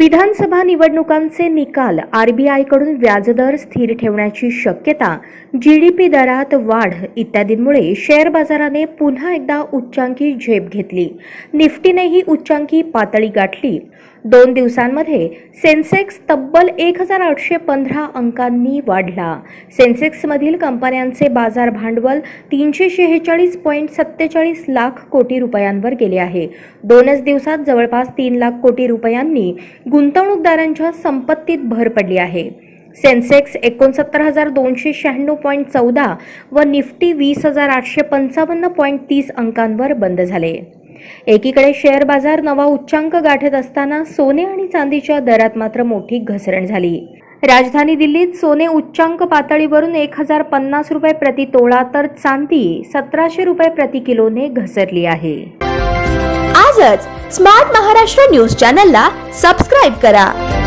विधानसभा निवडणुकांचे निकाल, आरबीआय कडून व्याजदर स्थिर ठेवण्याची शक्यता, जीडीपी दरात वाढ इत्यादींमुळे शेअर बाजाराने पुन्हा एकदा उच्चांकी झेप घेतली। निफ्टीनेही उच्चांकी पातळी गाठली। 2 दिवसांमध्ये सेन्सेक्स तब्बल 1815 अंकांनी वाढला। सेन्सेक्समधील कंपन्यांचे बाजार भांडवल 346.47 लाख कोटी रुपयांवर गेले आहे। 2च दिवसात जवळपास 3 लाख कोटी रुपयांनी गुंतवणूकदारांच्या संपत्तीत भर पडली आहे। सेन्सेक्स 69,296.14 व निफ्टी 20,855.30 अंकांवर बंद झाले। एकीकडे शेअर बाजार नवा उच्चांक गाठत असताना सोने आणि चांदीच्या दरात मात्र मोठी घसरण झाली। राजधानी दिल्लीत सोने उच्चांक पातळीवरून 1050 रुपये प्रति तोळा तर चांदी 1700 रुपये प्रति किलोने घसरली आहे। आजच स्मार्ट महाराष्ट्र न्यूज चॅनलला सबस्क्राइब करा।